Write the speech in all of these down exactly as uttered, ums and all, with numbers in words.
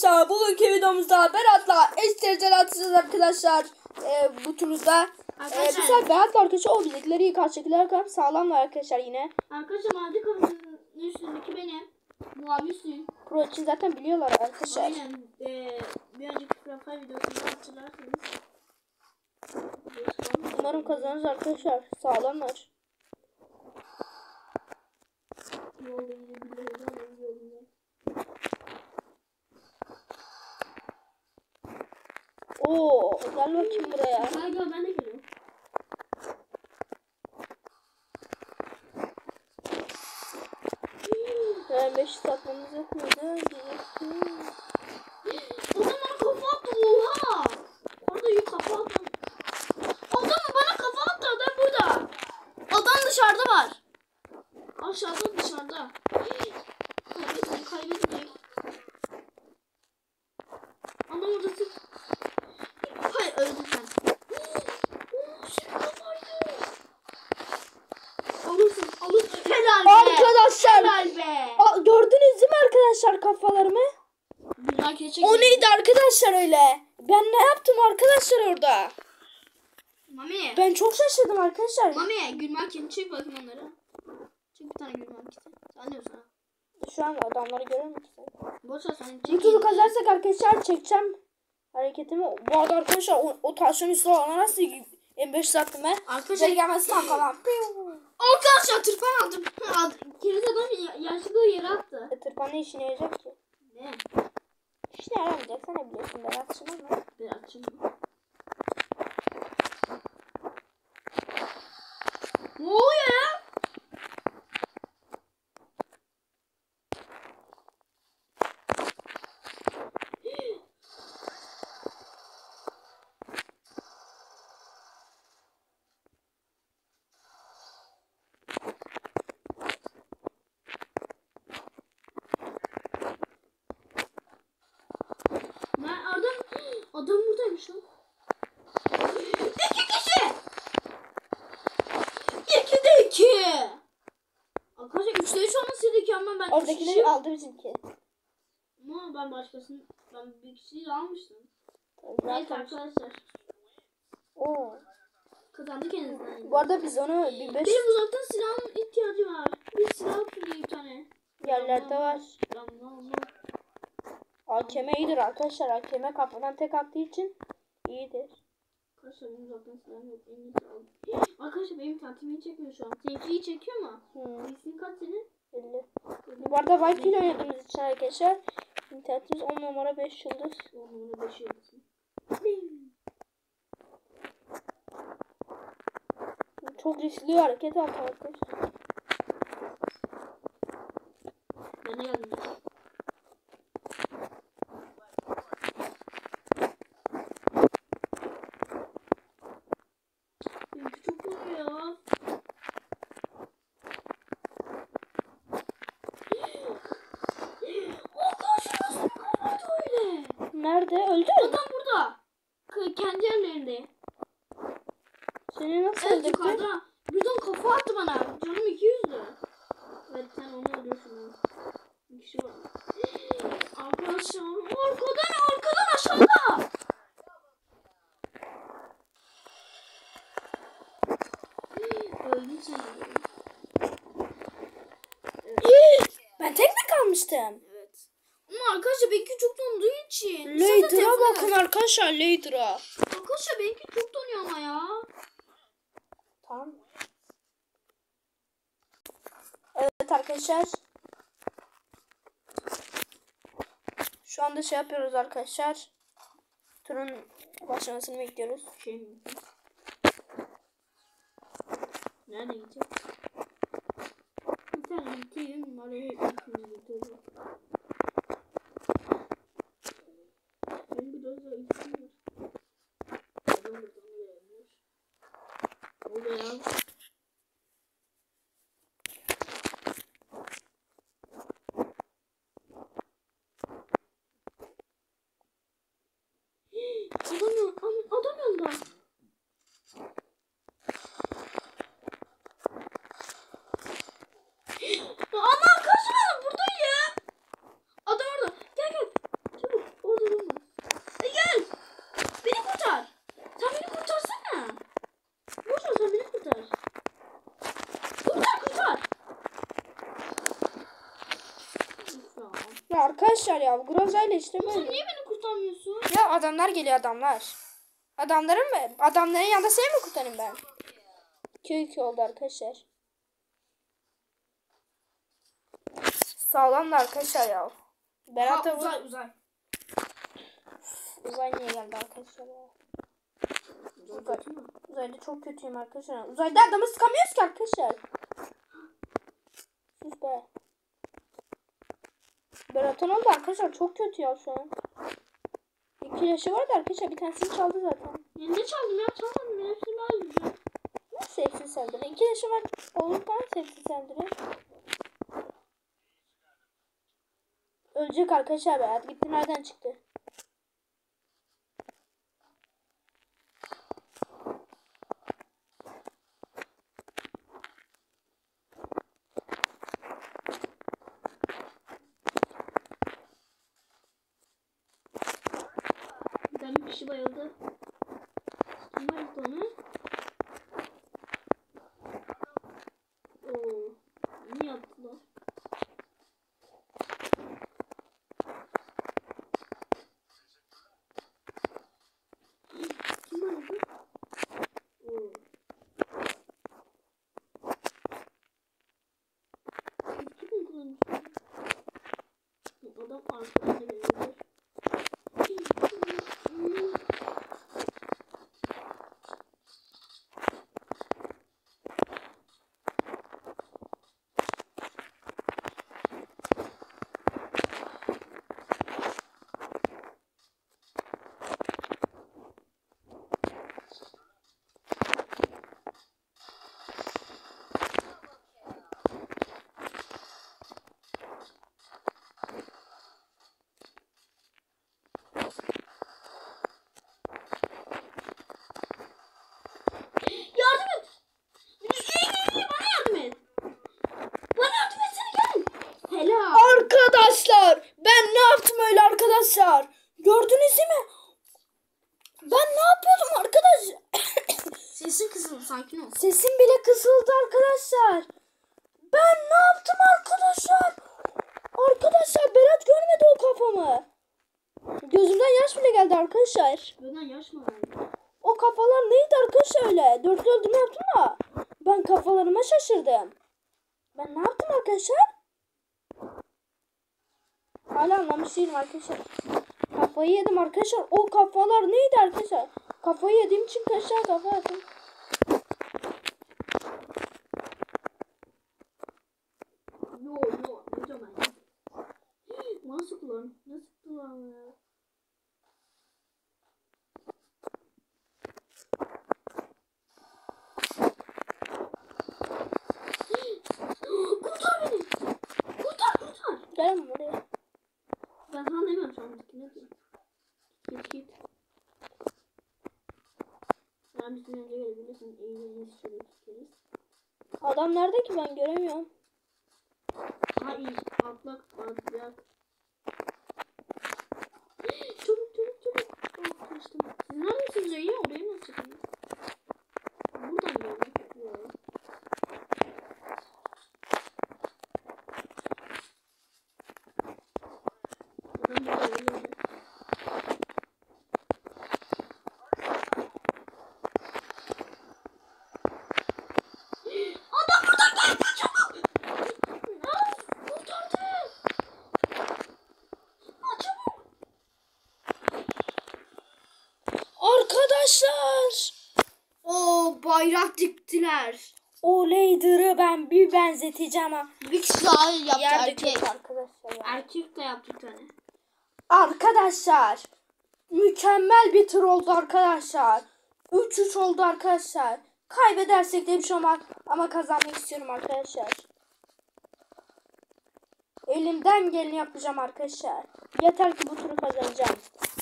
arkadaşlar, bugünkü videomuzda Berat'la eşdeğer atacağız arkadaşlar. Ee, bu turda ee, bu sefer Berat'la arkadaşlar o bilekleri yıkar çekilerken sağlamlar arkadaşlar yine. Arkadaşlar mavi kafanın üstündeki benim. Mavi üstüyüm. Pro için zaten biliyorlar arkadaşlar. Aynen. Ee, bir önceki profil videosunu hatırlarsınız. Umarım kazanırız arkadaşlar. Sağlamlar. Oo, gel bakayım buraya. Gel gel, ben de geliyorum. Ben beş satmamız yok muydu? O zaman kafa attı, oha. Orada yük kafa attı. Adam bana kafa attı, adam burada. Adam dışarıda var. Aşağıda, dışarıda. Kaybedecek, kaybedecek. Adam orada sık. Hayır, öldün sen. Alırsın, alırsın. Helal be. Arkadaşlar. Helal be. Aa, gördünüz değil mi arkadaşlar kafalarımı? Bunlar keçek. O neydi arkadaşlar öyle? Ben ne yaptım arkadaşlar orada? Mami. Ben çok şaşırdım arkadaşlar. Mami, gülmek için çek bakayım onlara. Çek bir tane gülmek için. Sen diyorsun ha. Şu an adamları görüyor musun? Boş ver sen. Bu turu kazarsak arkadaşlar çekeceğim hareketimi. Bu arada arkadaşlar o, o taşın üstü olan nasıl M beş sattım ben. Arkadaşlar gelmesi tankalan. Arkadaşlar tırpan aldım. Keriz adam yaşlı yere attı. E, tırpan ne işine yarayacak ki? Ne? İşine yaramayacak, sen ne biliyorsun Berat'cığım ama. Berat'cığım. Ne oluyor ya? Ben adam adam buradaymış lan. İki kişi. İki de iki. Arkadaşlar üçte üç olması gerekiyor ama ben Oradakileri kişi... aldı bizimki. Ama ben başkasını ben bir kişiyi de almıştım. Zaten- Neyse arkadaşlar. Oo. Kazandık en azından. Bu arada biz onu bir beş Benim uzaktan silahın ihtiyacı var. Bir silah atayım bir tane. yerlerde var. Tamam, tamam. A K M iyidir arkadaşlar. A K M kafadan tek attığı için iyidir. Arkadaşlar benim uzaktan silahım yok. En iyisi aldım. Arkadaşlar benim tatilimi çekmiyor şu an. Seninki iyi çekiyor mu? Hmm. Senin kaç senin? elli. Bu arada Viking oynadığımız için arkadaşlar internetimiz on numara beş yıldız. on numara beş yıldız. Çok riskli hareket yaptı arkadaşlar. Ben de geldim. Benimki çok kötü ya. Arkadaşlar nasıl bir kafaydı öyle? Nerede? Öldü mü? Adam burada. K- kendi yerlerinde. Seni nasıl Evet, öldürdü? yukarıda. Birden kafa attı bana. Canım iki yüzdü. Evet, sen onu öldürsün. Bir kişi var. Arkadaşlar arkadan arkadan aşağıda. Öldün sen. Evet. Ben tek mi kalmıştım? Evet. Ama arkadaşlar benimki çok donduğu için. Lader'a bakın arkadaşlar, Lader'a. Arkadaşlar benimki çok donuyor ama ya. Tamam. Evet arkadaşlar. Şu anda şey yapıyoruz arkadaşlar. Turun başlamasını bekliyoruz. Şey mi? Nerede gidecek? Bir tane gideyim. Oraya gideyim. Benim biraz daha isim var. Adam buradan oraya gelmiş. Oluyor. Adam yok. Adam yolda. Ama arkadaşlar buradayım. Adam orada. Gel gel. Çabuk. arkadaşlar ya. Groza ile işte Sen böyle. niye beni kurtarmıyorsun? Ya adamlar geliyor adamlar. Adamların mı? Adamların yanında seni mi kurtarayım ben? iki iki oldu arkadaşlar. Sağlam da arkadaşlar ya. Berat da bu. uzay uzay. Uzay niye geldi arkadaşlar ya? Uzay kötü mü? Uzayda çok kötüyüm arkadaşlar. Uzayda adamı sıkamıyoruz ki arkadaşlar. Sus be. Berat'ın oldu arkadaşlar, çok kötü ya şu an. İki yaşı vardı arkadaşlar, bir tanesini çaldı zaten. Ya ne çaldım ya, çalmadım ya, hepsini ben öldüreceğim. Nasıl hepsini sendire? İki yaşı var olurken hepsini sendire. Ölecek arkadaşlar Berat. Gitti, nereden çıktı? Bir kişi bayıldı. Kim bayıldı onu? Oo, ne yaptılar? Kim bayıldı? Oo. Kim mi kullanmış? Adam arkadan da geliyor. Yardım et. İyi, iyi, iyi, bana yardım et. Bana yardım etsene, gel. Helal. Arkadaşlar ben ne yaptım öyle arkadaşlar? Gördünüz değil mi? Ben ne yapıyordum arkadaş? Sesin kısıldı, sakin ol. Sesim bile kısıldı arkadaşlar. Ben ne yaptım arkadaşlar? Arkadaşlar Berat görmedi o kafamı. Gözümden yaş bile geldi arkadaşlar. Buradan yaş mı verdi? O kafalar neydi arkadaşlar öyle? Dörtlü öldürme yaptım da. Ben kafalarıma şaşırdım. Ben ne yaptım arkadaşlar? Hala anlamış değilim arkadaşlar. Kafayı yedim arkadaşlar. O kafalar neydi arkadaşlar? Kafayı yediğim için kaşar kafa attım. Yo yo, ne zaman ya? Nasıl kullan? Nasıl kullan ya? Kurtar beni. Kurtar kurtar. Gel buraya. Ben sana demiyorum şu an. Ne diyeyim? Git git. Ben bizden önce gelebilirsin. Eğlerini istiyoruz. Adam nerede ki, ben göremiyorum. Aha iyi. Atlak atlak. Çabuk çabuk çabuk. Oh, kaçtım. Siz neredesiniz ya? Oraya nasıl çıkıyorsunuz? Buradan geldim. Yo. Adam burada öyle. Adam buradan geldi, çabuk. Aa, kurtardı. Aa, çabuk. Arkadaşlar. O bayrak diktiler. O Lader'ı ben bir benzeteceğim ha. Bir kişi daha yaptı, Yerde erkek. kötü arkadaşlar ya. Erkek de yaptı bir tane. Arkadaşlar. Mükemmel bir tur oldu arkadaşlar. üç üç oldu arkadaşlar. Kaybedersek de bir şey olmaz. Ama kazanmak istiyorum arkadaşlar. Elimden geleni yapacağım arkadaşlar. Yeter ki bu turu kazanacağım.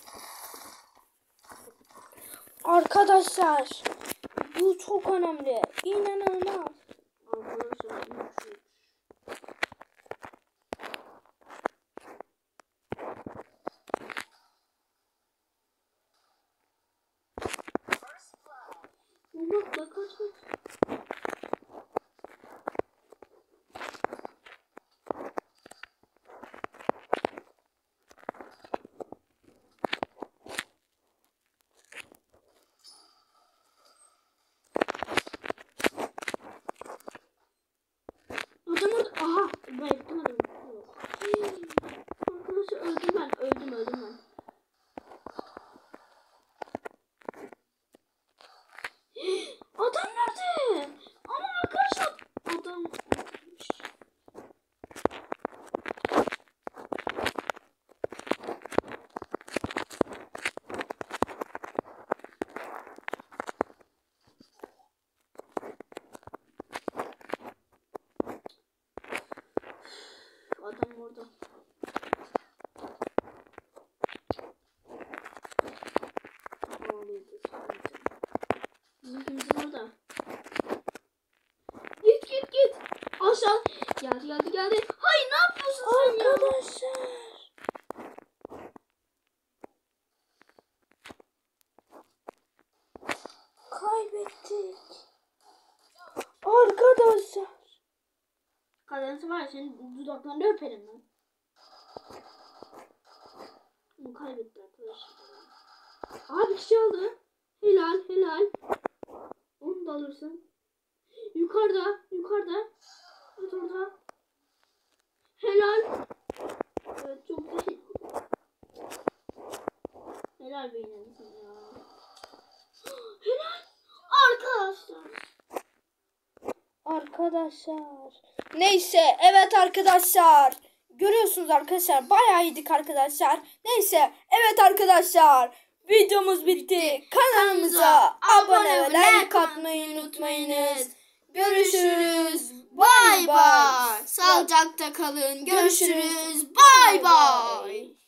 Arkadaşlar. Bu çok önemli. İnanılmaz. Arkadaşlar üç üç. Bak bak kaç kaç. Geldi geldi geldi. Hayır ne yapıyorsun sen ya? Arkadaşlar. Kaybettik. Arkadaşlar. Kazanırsa var ya senin dudaklarını öperim ben. Bunu kaybetti arkadaşlar. Abi bir şey aldı. Helal helal. Onu da alırsın. Yukarıda yukarıda. Evet orada. Helal. Evet çok iyi. Helal benim ya. Helal. Arkadaşlar. Arkadaşlar. Neyse evet arkadaşlar. Görüyorsunuz arkadaşlar. Bayağı iyiydik arkadaşlar. Neyse evet arkadaşlar. Videomuz bitti. Kanalımıza abone ve like atmayı unutmayınız. Görüşürüz. Bay bay. Sağlıcakla kalın. Görüşürüz. Bay bay.